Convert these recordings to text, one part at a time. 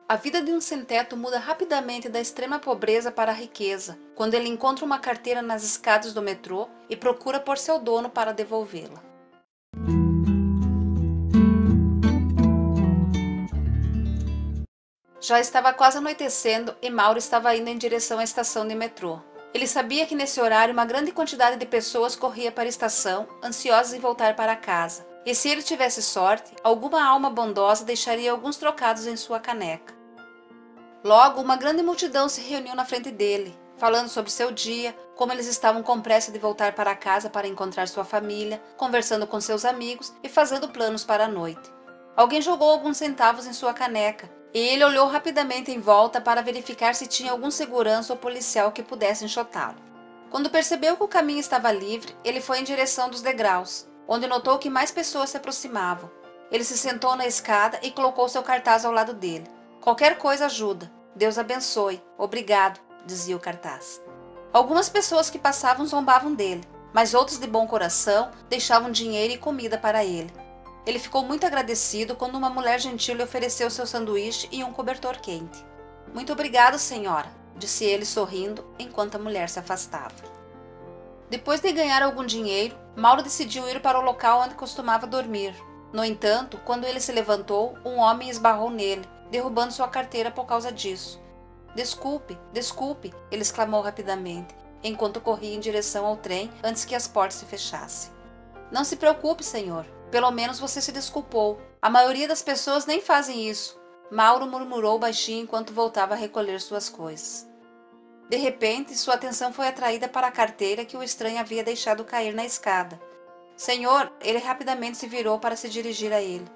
A vida de um sem-teto muda rapidamente da extrema pobreza para a riqueza, quando ele encontra uma carteira nas escadas do metrô e procura por seu dono para devolvê-la. Já estava quase anoitecendo e Mauro estava indo em direção à estação de metrô. Ele sabia que nesse horário uma grande quantidade de pessoas corria para a estação, ansiosas em voltar para casa. E se ele tivesse sorte, alguma alma bondosa deixaria alguns trocados em sua caneca. Logo, uma grande multidão se reuniu na frente dele, falando sobre seu dia, como eles estavam com pressa de voltar para casa para encontrar sua família, conversando com seus amigos e fazendo planos para a noite. Alguém jogou alguns centavos em sua caneca, e ele olhou rapidamente em volta para verificar se tinha algum segurança ou policial que pudesse enxotá-lo. Quando percebeu que o caminho estava livre, ele foi em direção dos degraus, onde notou que mais pessoas se aproximavam. Ele se sentou na escada e colocou seu cartaz ao lado dele. Qualquer coisa ajuda. Deus abençoe. Obrigado, dizia o cartaz. Algumas pessoas que passavam zombavam dele, mas outros de bom coração deixavam dinheiro e comida para ele. Ele ficou muito agradecido quando uma mulher gentil lhe ofereceu seu sanduíche e um cobertor quente. Muito obrigado, senhora, disse ele sorrindo enquanto a mulher se afastava. Depois de ganhar algum dinheiro, Mauro decidiu ir para o local onde costumava dormir. No entanto, quando ele se levantou, um homem esbarrou nele, derrubando sua carteira por causa disso. Desculpe, desculpe, ele exclamou rapidamente, enquanto corria em direção ao trem antes que as portas se fechassem. Não se preocupe, senhor. Pelo menos você se desculpou. A maioria das pessoas nem fazem isso. Mauro murmurou baixinho enquanto voltava a recolher suas coisas. De repente, sua atenção foi atraída para a carteira que o estranho havia deixado cair na escada. Senhor, ele rapidamente se virou para se dirigir a ele.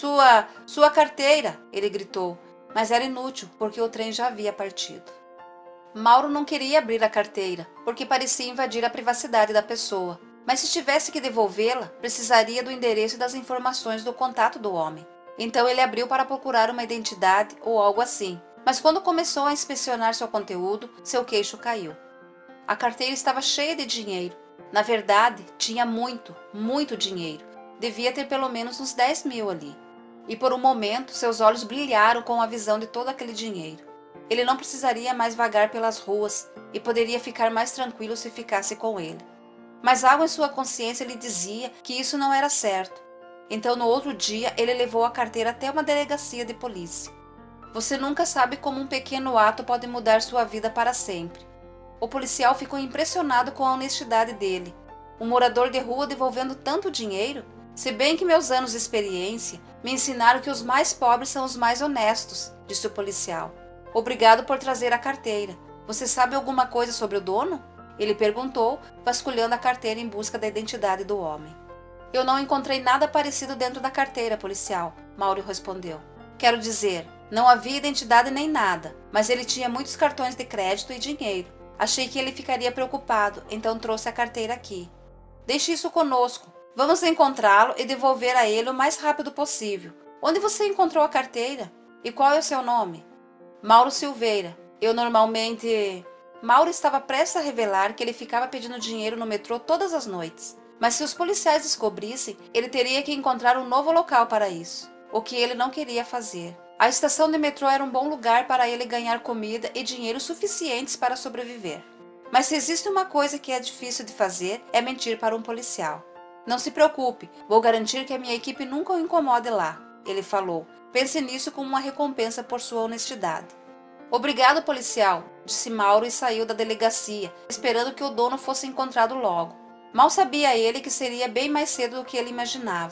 Sua carteira! Ele gritou, mas era inútil, porque o trem já havia partido. Mauro não queria abrir a carteira, porque parecia invadir a privacidade da pessoa. Mas se tivesse que devolvê-la, precisaria do endereço e das informações do contato do homem. Então ele abriu para procurar uma identidade ou algo assim. Mas quando começou a inspecionar seu conteúdo, seu queixo caiu. A carteira estava cheia de dinheiro. Na verdade, tinha muito, muito dinheiro. Devia ter pelo menos uns 10 mil ali. E por um momento, seus olhos brilharam com a visão de todo aquele dinheiro. Ele não precisaria mais vagar pelas ruas e poderia ficar mais tranquilo se ficasse com ele. Mas algo em sua consciência lhe dizia que isso não era certo. Então, no outro dia, ele levou a carteira até uma delegacia de polícia. Você nunca sabe como um pequeno ato pode mudar sua vida para sempre. O policial ficou impressionado com a honestidade dele. Um morador de rua devolvendo tanto dinheiro? Se bem que meus anos de experiência me ensinaram que os mais pobres são os mais honestos, disse o policial. Obrigado por trazer a carteira. Você sabe alguma coisa sobre o dono? Ele perguntou, vasculhando a carteira em busca da identidade do homem. Eu não encontrei nada parecido dentro da carteira, policial, Mauro respondeu. Quero dizer, não havia identidade nem nada, mas ele tinha muitos cartões de crédito e dinheiro. Achei que ele ficaria preocupado, então trouxe a carteira aqui. Deixe isso conosco. Vamos encontrá-lo e devolver a ele o mais rápido possível. Onde você encontrou a carteira? E qual é o seu nome? Mauro Silveira. Eu normalmente... Mauro estava prestes a revelar que ele ficava pedindo dinheiro no metrô todas as noites. Mas se os policiais descobrissem, ele teria que encontrar um novo local para isso. O que ele não queria fazer. A estação de metrô era um bom lugar para ele ganhar comida e dinheiro suficientes para sobreviver. Mas se existe uma coisa que é difícil de fazer, é mentir para um policial. Não se preocupe, vou garantir que a minha equipe nunca o incomode lá, ele falou. Pense nisso como uma recompensa por sua honestidade. Obrigado, policial, disse Mauro e saiu da delegacia, esperando que o dono fosse encontrado logo. Mal sabia ele que seria bem mais cedo do que ele imaginava.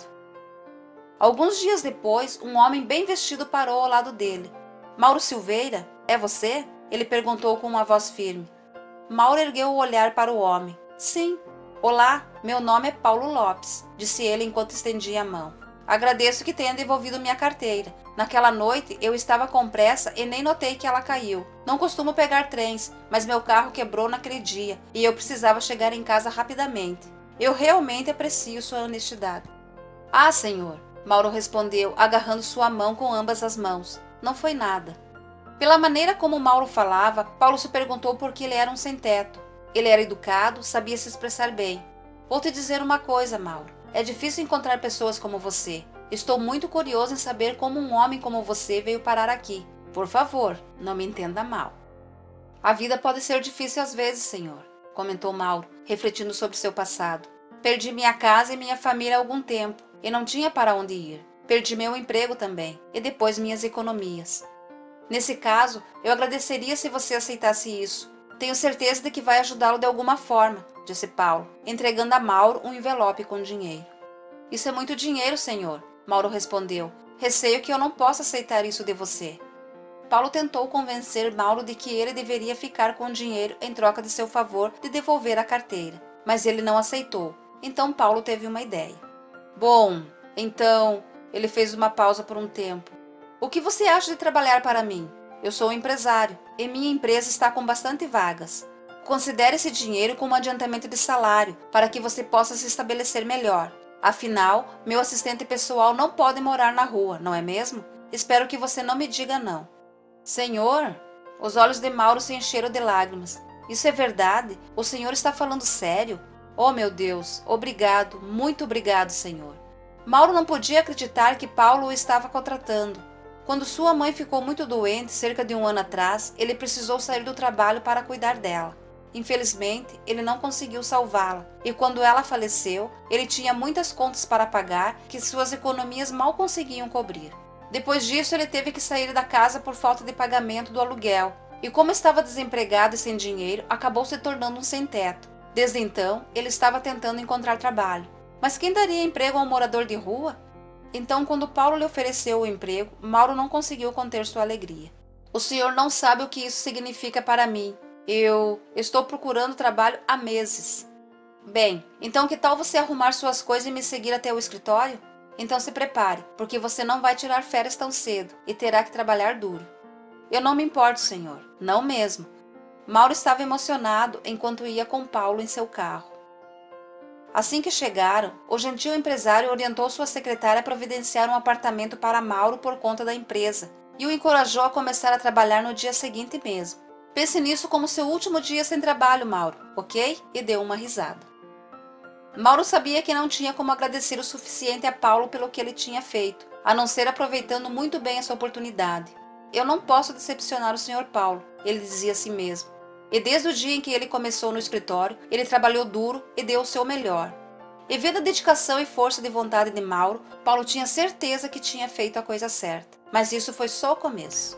Alguns dias depois, um homem bem vestido parou ao lado dele. Mauro Silveira, é você? Ele perguntou com uma voz firme. Mauro ergueu o olhar para o homem. Sim. Olá, meu nome é Paulo Lopes, disse ele enquanto estendia a mão. Agradeço que tenha devolvido minha carteira. Naquela noite eu estava com pressa e nem notei que ela caiu. Não costumo pegar trens, mas meu carro quebrou naquele dia e eu precisava chegar em casa rapidamente. Eu realmente aprecio sua honestidade. Ah, senhor, Mauro respondeu, agarrando sua mão com ambas as mãos. Não foi nada. Pela maneira como Mauro falava, Paulo se perguntou por que ele era um sem-teto. Ele era educado, sabia se expressar bem. Vou te dizer uma coisa, Mauro. É difícil encontrar pessoas como você. Estou muito curioso em saber como um homem como você veio parar aqui. Por favor, não me entenda mal. A vida pode ser difícil às vezes, senhor, comentou Mauro, refletindo sobre seu passado. Perdi minha casa e minha família há algum tempo, e não tinha para onde ir. Perdi meu emprego também, e depois minhas economias. Nesse caso, eu agradeceria se você aceitasse isso. Tenho certeza de que vai ajudá-lo de alguma forma, disse Paulo, entregando a Mauro um envelope com dinheiro. Isso é muito dinheiro, senhor, Mauro respondeu. Receio que eu não possa aceitar isso de você. Paulo tentou convencer Mauro de que ele deveria ficar com o dinheiro em troca de seu favor de devolver a carteira, mas ele não aceitou. Então Paulo teve uma ideia. Bom, então, ele fez uma pausa por um tempo. O que você acha de trabalhar para mim? Eu sou um empresário e minha empresa está com bastante vagas. Considere esse dinheiro como um adiantamento de salário para que você possa se estabelecer melhor. Afinal, meu assistente pessoal não pode morar na rua, não é mesmo? Espero que você não me diga não. Senhor? Os olhos de Mauro se encheram de lágrimas. Isso é verdade? O senhor está falando sério? Oh, meu Deus, obrigado, muito obrigado, senhor. Mauro não podia acreditar que Paulo o estava contratando. Quando sua mãe ficou muito doente, cerca de um ano atrás, ele precisou sair do trabalho para cuidar dela. Infelizmente, ele não conseguiu salvá-la, e quando ela faleceu, ele tinha muitas contas para pagar que suas economias mal conseguiam cobrir. Depois disso, ele teve que sair da casa por falta de pagamento do aluguel, e como estava desempregado e sem dinheiro, acabou se tornando um sem-teto. Desde então, ele estava tentando encontrar trabalho. Mas quem daria emprego a um morador de rua? Então, quando Paulo lhe ofereceu o emprego, Mauro não conseguiu conter sua alegria. O senhor não sabe o que isso significa para mim. Eu estou procurando trabalho há meses. Bem, então que tal você arrumar suas coisas e me seguir até o escritório? Então se prepare, porque você não vai tirar férias tão cedo e terá que trabalhar duro. Eu não me importo, senhor. Não mesmo. Mauro estava emocionado enquanto ia com Paulo em seu carro. Assim que chegaram, o gentil empresário orientou sua secretária a providenciar um apartamento para Mauro por conta da empresa e o encorajou a começar a trabalhar no dia seguinte mesmo. Pense nisso como seu último dia sem trabalho, Mauro, ok? E deu uma risada. Mauro sabia que não tinha como agradecer o suficiente a Paulo pelo que ele tinha feito, a não ser aproveitando muito bem essa oportunidade. Eu não posso decepcionar o Sr. Paulo, ele dizia a si mesmo. E desde o dia em que ele começou no escritório, ele trabalhou duro e deu o seu melhor. E vendo a dedicação e força de vontade de Mauro, Paulo tinha certeza que tinha feito a coisa certa. Mas isso foi só o começo.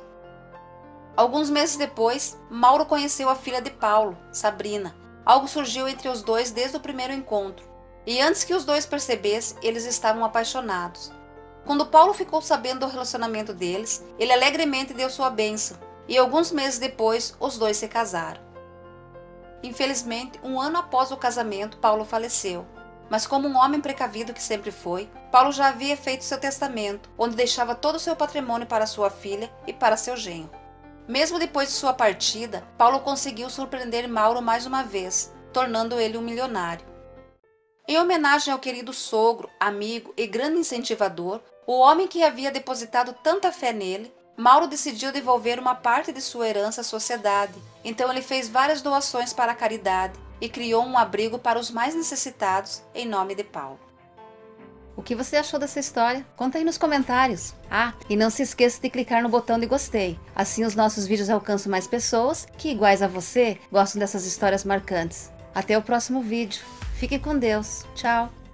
Alguns meses depois, Mauro conheceu a filha de Paulo, Sabrina. Algo surgiu entre os dois desde o primeiro encontro. E antes que os dois percebessem, eles estavam apaixonados. Quando Paulo ficou sabendo do relacionamento deles, ele alegremente deu sua bênção. E alguns meses depois, os dois se casaram. Infelizmente, um ano após o casamento, Paulo faleceu. Mas como um homem precavido que sempre foi, Paulo já havia feito seu testamento, onde deixava todo o seu patrimônio para sua filha e para seu genro. Mesmo depois de sua partida, Paulo conseguiu surpreender Mauro mais uma vez, tornando ele um milionário. Em homenagem ao querido sogro, amigo e grande incentivador, o homem que havia depositado tanta fé nele, Mauro decidiu devolver uma parte de sua herança à sociedade. Então ele fez várias doações para a caridade e criou um abrigo para os mais necessitados em nome de Paulo. O que você achou dessa história? Conta aí nos comentários. Ah, e não se esqueça de clicar no botão de gostei. Assim os nossos vídeos alcançam mais pessoas que, iguais a você, gostam dessas histórias marcantes. Até o próximo vídeo. Fique com Deus. Tchau.